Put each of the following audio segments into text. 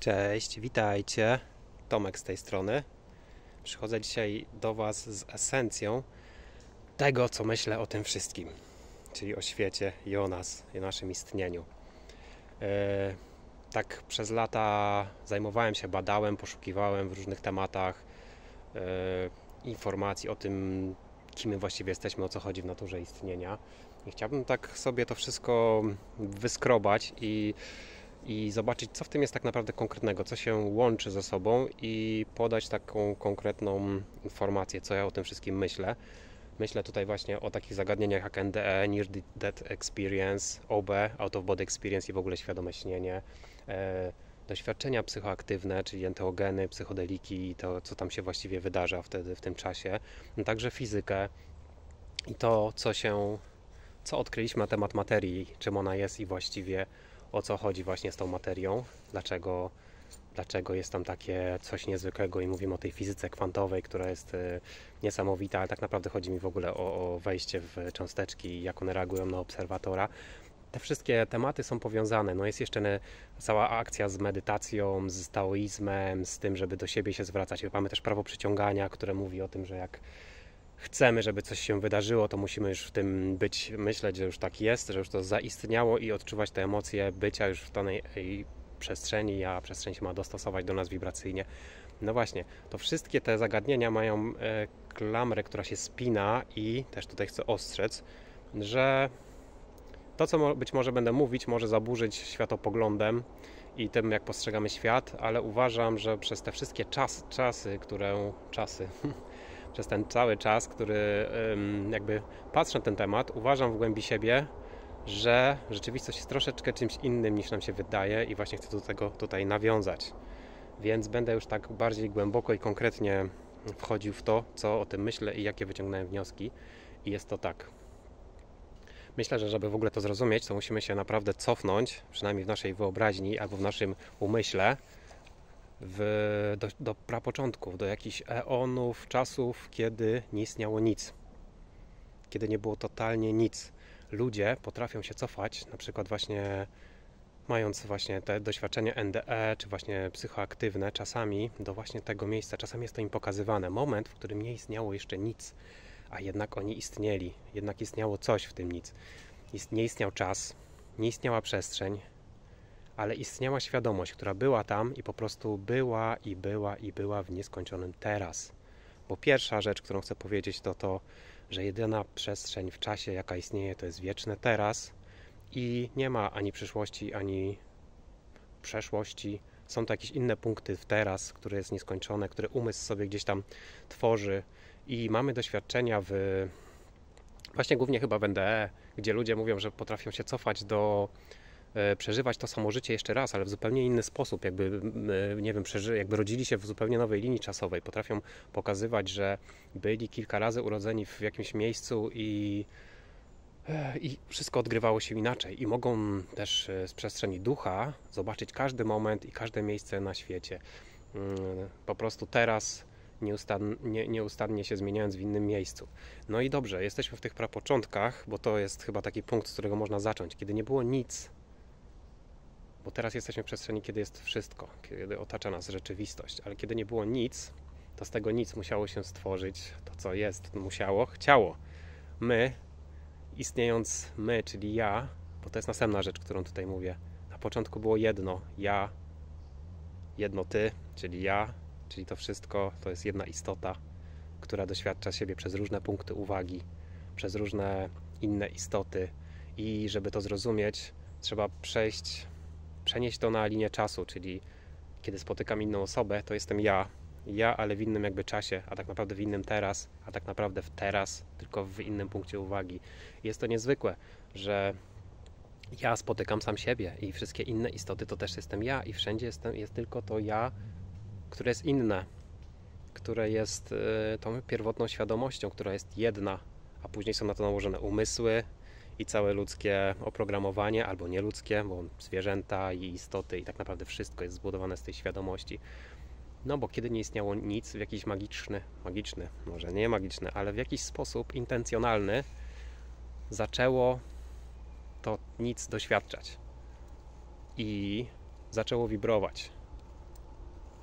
Cześć, witajcie. Tomek z tej strony. Przychodzę dzisiaj do Was z esencją tego, co myślę o tym wszystkim, czyli o świecie i o nas, i o naszym istnieniu. Tak przez lata zajmowałem się, badałem, poszukiwałem w różnych tematach informacji o tym, kim my właściwie jesteśmy, o co chodzi w naturze istnienia. I chciałbym tak sobie to wszystko wyskrobać i zobaczyć, co w tym jest tak naprawdę konkretnego, co się łączy ze sobą i podać taką konkretną informację, co ja o tym wszystkim myślę. Myślę tutaj właśnie o takich zagadnieniach jak NDE, Near Death Experience, OB, Out of Body Experience i w ogóle świadome śnienie, doświadczenia psychoaktywne, czyli enteogeny, psychodeliki i to, co tam się właściwie wydarza wtedy w tym czasie, także fizykę i to, co odkryliśmy na temat materii, czym ona jest i właściwie o co chodzi właśnie z tą materią, dlaczego jest tam takie coś niezwykłego i mówimy o tej fizyce kwantowej, która jest niesamowita, ale tak naprawdę chodzi mi w ogóle o wejście w cząsteczki i jak one reagują na obserwatora. Te wszystkie tematy są powiązane. No jest jeszcze cała akcja z medytacją, z taoizmem, z tym, żeby do siebie się zwracać. Mamy też prawo przyciągania, które mówi o tym, że jak chcemy, żeby coś się wydarzyło, to musimy już w tym być, myśleć, że już tak jest, że już to zaistniało i odczuwać te emocje bycia już w danej przestrzeni, a przestrzeń się ma dostosować do nas wibracyjnie. No właśnie, to wszystkie te zagadnienia mają klamrę, która się spina i też tutaj chcę ostrzec, że to, co być może będę mówić, może zaburzyć światopoglądem i tym, jak postrzegamy świat, ale uważam, że przez te wszystkie czasy, przez ten cały czas, który jakby patrzę na ten temat, uważam w głębi siebie, że rzeczywistość jest troszeczkę czymś innym niż nam się wydaje i właśnie chcę do tego tutaj nawiązać. Więc będę już tak bardziej głęboko i konkretnie wchodził w to, co o tym myślę i jakie wyciągnąłem wnioski. I jest to tak. Myślę, że żeby w ogóle to zrozumieć, to musimy się naprawdę cofnąć, przynajmniej w naszej wyobraźni albo w naszym umyśle, do prapoczątków, do jakichś eonów, czasów, kiedy nie istniało nic. Kiedy nie było totalnie nic. Ludzie potrafią się cofać, na przykład właśnie mając właśnie te doświadczenie NDE, czy właśnie psychoaktywne, czasami do właśnie tego miejsca, czasami jest to im pokazywane. Moment, w którym nie istniało jeszcze nic, a jednak oni istnieli. Jednak istniało coś w tym nic. Nie istniał czas, nie istniała przestrzeń, ale istniała świadomość, która była tam i po prostu była i była i była w nieskończonym teraz. Bo pierwsza rzecz, którą chcę powiedzieć, to to, że jedyna przestrzeń w czasie, jaka istnieje, to jest wieczne teraz i nie ma ani przyszłości, ani przeszłości. Są to jakieś inne punkty w teraz, które jest nieskończone, które umysł sobie gdzieś tam tworzy i mamy doświadczenia właśnie głównie chyba w NDE, gdzie ludzie mówią, że potrafią się cofać przeżywać to samo życie jeszcze raz, ale w zupełnie inny sposób, jakby, nie wiem, jakby rodzili się w zupełnie nowej linii czasowej. Potrafią pokazywać, że byli kilka razy urodzeni w jakimś miejscu i wszystko odgrywało się inaczej. I mogą też z przestrzeni ducha zobaczyć każdy moment i każde miejsce na świecie. Po prostu teraz nieustannie się zmieniając w innym miejscu. No i dobrze, jesteśmy w tych prapoczątkach, bo to jest chyba taki punkt, z którego można zacząć. Kiedy nie było nic, bo teraz jesteśmy w przestrzeni, kiedy jest wszystko, kiedy otacza nas rzeczywistość, ale kiedy nie było nic, to z tego nic musiało się stworzyć to, co jest, chciało. Istniejąc my, czyli ja, bo to jest następna rzecz, którą tutaj mówię. Na początku było jedno, ja, jedno ty, czyli ja, czyli to wszystko, to jest jedna istota, która doświadcza siebie przez różne punkty uwagi, przez różne inne istoty i żeby to zrozumieć, trzeba przenieść to na linię czasu, czyli kiedy spotykam inną osobę, to jestem ja, ale w innym jakby czasie, a tak naprawdę w innym teraz, a tak naprawdę w teraz, tylko w innym punkcie uwagi. Jest to niezwykłe, że ja spotykam sam siebie i wszystkie inne istoty to też jestem ja i wszędzie jest tylko to ja, które jest inne, które jest tą pierwotną świadomością, która jest jedna, a później są na to nałożone umysły i całe ludzkie oprogramowanie, albo nieludzkie, bo zwierzęta i istoty i tak naprawdę wszystko jest zbudowane z tej świadomości. No bo kiedy nie istniało nic, w jakiś magiczny, może nie magiczny, ale w jakiś sposób intencjonalny zaczęło to nic doświadczać i zaczęło wibrować.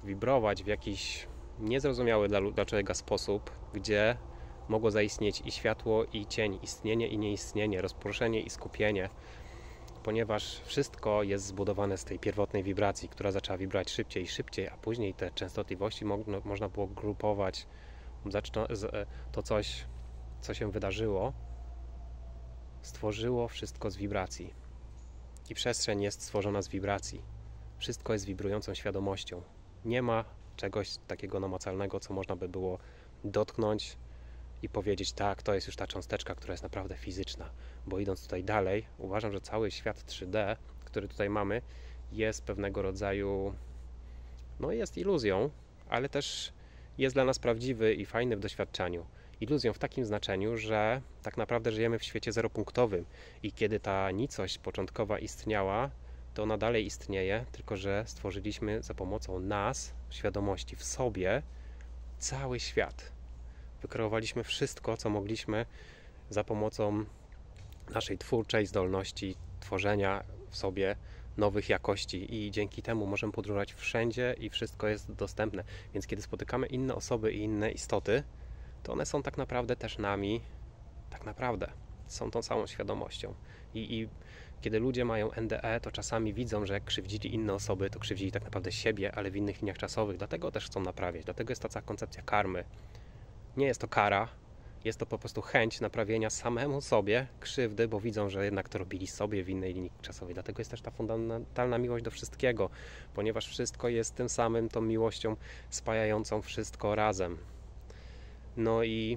wibrować w jakiś niezrozumiały dla człowieka sposób, gdzie mogło zaistnieć i światło, i cień, istnienie i nieistnienie, rozproszenie i skupienie, ponieważ wszystko jest zbudowane z tej pierwotnej wibracji, która zaczęła wibrować szybciej i szybciej, a później te częstotliwości można było grupować. To coś, co się wydarzyło, stworzyło wszystko z wibracji. I przestrzeń jest stworzona z wibracji. Wszystko jest wibrującą świadomością. Nie ma czegoś takiego namacalnego, co można by było dotknąć i powiedzieć, tak, to jest już ta cząsteczka, która jest naprawdę fizyczna. Bo idąc tutaj dalej, uważam, że cały świat 3D, który tutaj mamy, jest pewnego rodzaju, jest iluzją, ale też jest dla nas prawdziwy i fajny w doświadczeniu. Iluzją w takim znaczeniu, że tak naprawdę żyjemy w świecie zeropunktowym i kiedy ta nicość początkowa istniała, to ona dalej istnieje, tylko że stworzyliśmy za pomocą nas, świadomości w sobie, cały świat. Wykreowaliśmy wszystko, co mogliśmy za pomocą naszej twórczej zdolności tworzenia w sobie nowych jakości i dzięki temu możemy podróżować wszędzie i wszystko jest dostępne. Więc kiedy spotykamy inne osoby i inne istoty, to one są tak naprawdę też nami, tak naprawdę są tą samą świadomością. I kiedy ludzie mają NDE, to czasami widzą, że jak krzywdzili inne osoby, to krzywdzili tak naprawdę siebie, ale w innych liniach czasowych. Dlatego też chcą naprawiać. Dlatego jest ta cała koncepcja karmy. Nie jest to kara, jest to po prostu chęć naprawienia samemu sobie krzywdy, bo widzą, że jednak to robili sobie w innej linii czasowej. Dlatego jest też ta fundamentalna miłość do wszystkiego, ponieważ wszystko jest tym samym, tą miłością spajającą wszystko razem. No i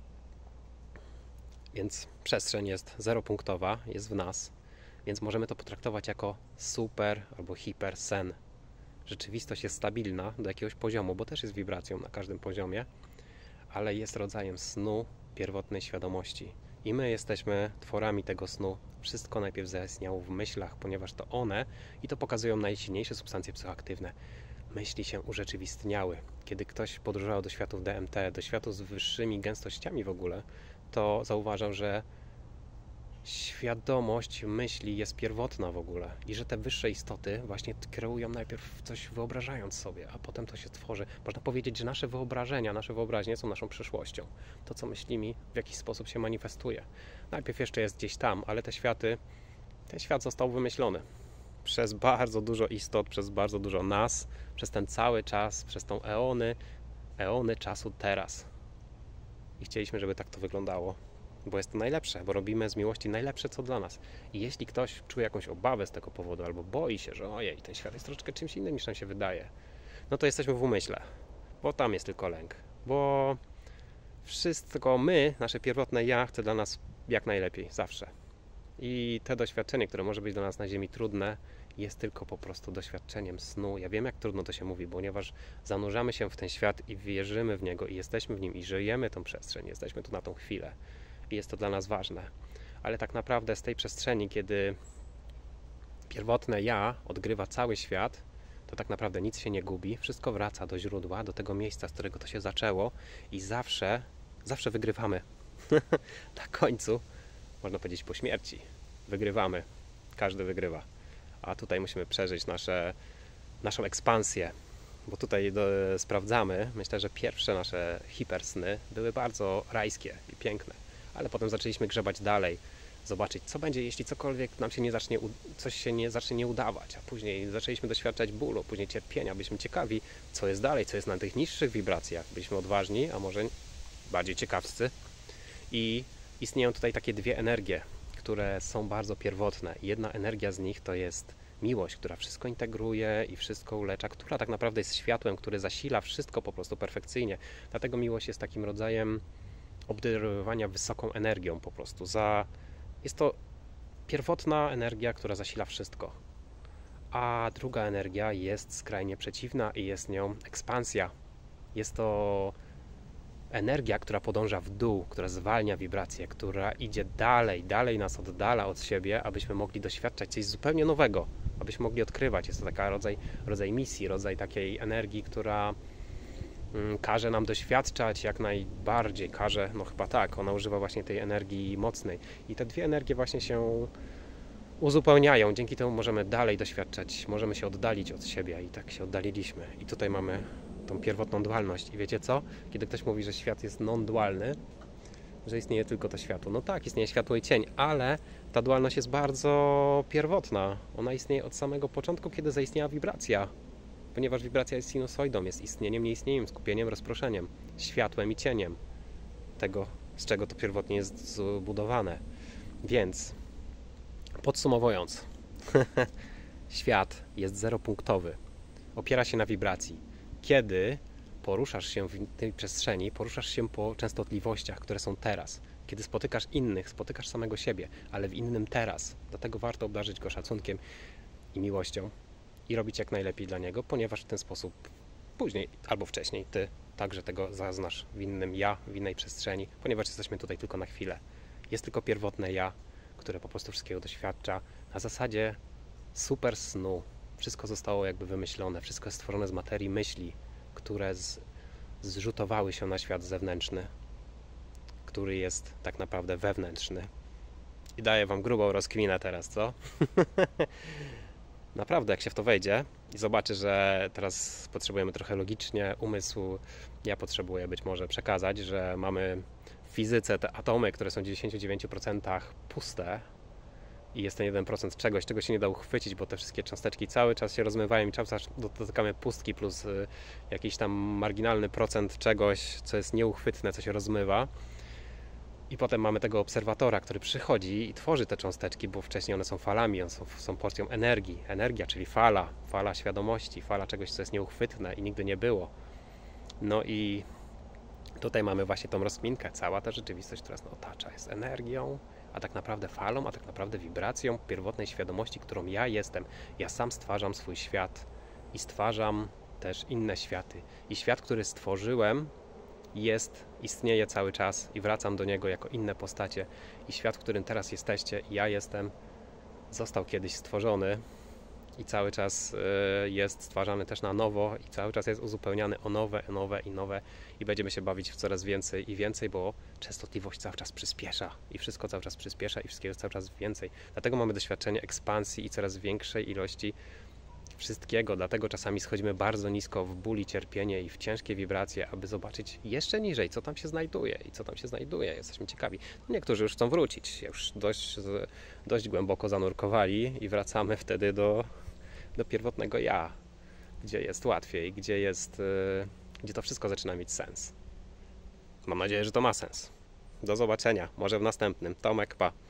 więc przestrzeń jest zeropunktowa, jest w nas, więc możemy to potraktować jako super albo hiper sen. Rzeczywistość jest stabilna do jakiegoś poziomu, bo też jest wibracją na każdym poziomie, ale jest rodzajem snu pierwotnej świadomości. I my jesteśmy tworami tego snu. Wszystko najpierw zaistniało w myślach, ponieważ to one, i to pokazują najsilniejsze substancje psychoaktywne, myśli się urzeczywistniały. Kiedy ktoś podróżował do światów DMT, do światów z wyższymi gęstościami w ogóle, to zauważał, że świadomość myśli jest pierwotna w ogóle i że te wyższe istoty właśnie kreują najpierw coś wyobrażając sobie, a potem to się tworzy. Można powiedzieć, że nasze wyobrażenia, nasze wyobraźnie są naszą przyszłością. To, co myślimy, w jakiś sposób się manifestuje. Najpierw jeszcze jest gdzieś tam, ale ten świat został wymyślony przez bardzo dużo istot, przez bardzo dużo nas, przez ten cały czas, przez tą eony czasu teraz. I chcieliśmy, żeby tak to wyglądało, bo jest to najlepsze, bo robimy z miłości najlepsze, co dla nas. I jeśli ktoś czuje jakąś obawę z tego powodu, albo boi się, że ojej, ten świat jest troszeczkę czymś innym niż nam się wydaje, no to jesteśmy w umyśle, bo tam jest tylko lęk, bo wszystko nasze pierwotne ja chce dla nas jak najlepiej, zawsze. I to doświadczenie, które może być dla nas na ziemi trudne, jest tylko po prostu doświadczeniem snu. Ja wiem, jak trudno to się mówi, ponieważ zanurzamy się w ten świat i wierzymy w niego i jesteśmy w nim i żyjemy tą przestrzeń, jesteśmy tu na tą chwilę i jest to dla nas ważne. Ale tak naprawdę z tej przestrzeni, kiedy pierwotne ja odgrywa cały świat, to tak naprawdę nic się nie gubi, wszystko wraca do źródła, do tego miejsca, z którego to się zaczęło i zawsze wygrywamy. Na końcu, można powiedzieć po śmierci, wygrywamy. Każdy wygrywa. A tutaj musimy przeżyć naszą ekspansję, bo tutaj sprawdzamy. Myślę, że pierwsze nasze hipersny były bardzo rajskie i piękne, ale potem zaczęliśmy grzebać dalej, zobaczyć, co będzie, jeśli cokolwiek nam się coś się nie zacznie nie udawać, a później zaczęliśmy doświadczać bólu, później cierpienia. Byliśmy ciekawi, co jest dalej, co jest na tych niższych wibracjach. Byliśmy odważni, a może bardziej ciekawscy. I istnieją tutaj takie dwie energie, które są bardzo pierwotne. Jedna energia z nich to jest miłość, która wszystko integruje i wszystko ulecza, która tak naprawdę jest światłem, który zasila wszystko po prostu perfekcyjnie. Dlatego miłość jest takim rodzajem obdarowywania wysoką energią po prostu. Jest to pierwotna energia, która zasila wszystko. A druga energia jest skrajnie przeciwna i jest nią ekspansja. Jest to energia, która podąża w dół, która zwalnia wibracje, która idzie dalej nas oddala od siebie, abyśmy mogli doświadczać coś zupełnie nowego, abyśmy mogli odkrywać. Jest to taka rodzaj misji, rodzaj takiej energii, która każe nam doświadczać jak najbardziej, chyba tak, ona używa właśnie tej energii mocnej. I te dwie energie właśnie się uzupełniają. Dzięki temu możemy dalej doświadczać, możemy się oddalić od siebie i tak się oddaliliśmy. I tutaj mamy tą pierwotną dualność. I wiecie co? Kiedy ktoś mówi, że świat jest non-dualny, że istnieje tylko to światło. No tak, istnieje światło i cień, ale ta dualność jest bardzo pierwotna. Ona istnieje od samego początku, kiedy zaistniała wibracja. Ponieważ wibracja jest sinusoidą, jest istnieniem, nieistnieniem, skupieniem, rozproszeniem, światłem i cieniem. Tego, z czego to pierwotnie jest zbudowane. Więc podsumowując, świat jest zeropunktowy. Opiera się na wibracji. Kiedy poruszasz się w tej przestrzeni, poruszasz się po częstotliwościach, które są teraz. Kiedy spotykasz innych, spotykasz samego siebie, ale w innym teraz. Dlatego warto obdarzyć go szacunkiem i miłością i robić jak najlepiej dla niego, ponieważ w ten sposób później albo wcześniej ty także tego zaznasz w innym ja, w innej przestrzeni, ponieważ jesteśmy tutaj tylko na chwilę. Jest tylko pierwotne ja, które po prostu wszystkiego doświadcza na zasadzie super snu. Wszystko zostało jakby wymyślone, wszystko jest stworzone z materii myśli, które zrzutowały się na świat zewnętrzny, który jest tak naprawdę wewnętrzny. I daję wam grubą rozkminę teraz, co? Naprawdę, jak się w to wejdzie i zobaczy, że teraz potrzebujemy trochę logicznie umysłu, ja potrzebuję być może przekazać, że mamy w fizyce te atomy, które są w 99% puste i jest ten 1% czegoś, czego się nie da uchwycić, bo te wszystkie cząsteczki cały czas się rozmywają i cały czas dotykamy pustki plus jakiś tam marginalny procent czegoś, co jest nieuchwytne, co się rozmywa. I potem mamy tego obserwatora, który przychodzi i tworzy te cząsteczki, bo wcześniej one są falami, one są porcją energii. Energia, czyli fala świadomości, fala czegoś, co jest nieuchwytne i nigdy nie było. No i tutaj mamy właśnie tą rozkminkę. Cała ta rzeczywistość, która nas otacza, jest energią, a tak naprawdę falą, a tak naprawdę wibracją pierwotnej świadomości, którą ja jestem. Ja sam stwarzam swój świat i stwarzam też inne światy. I świat, który stworzyłem, istnieje cały czas i wracam do niego jako inne postacie. I świat, w którym teraz jesteście, ja jestem, został kiedyś stworzony i cały czas jest stwarzany też na nowo i cały czas jest uzupełniany o nowe i będziemy się bawić w coraz więcej i więcej, bo częstotliwość cały czas przyspiesza i wszystko cały czas przyspiesza i wszystkiego cały czas więcej. Dlatego mamy doświadczenie ekspansji i coraz większej ilości wszystkiego, dlatego czasami schodzimy bardzo nisko w ból i cierpienie i w ciężkie wibracje, aby zobaczyć jeszcze niżej, co tam się znajduje i co tam się znajduje. Jesteśmy ciekawi. Niektórzy już chcą wrócić, już dość głęboko zanurkowali i wracamy wtedy do pierwotnego ja, gdzie jest łatwiej, gdzie to wszystko zaczyna mieć sens. Mam nadzieję, że to ma sens. Do zobaczenia, może w następnym. Tomek, pa.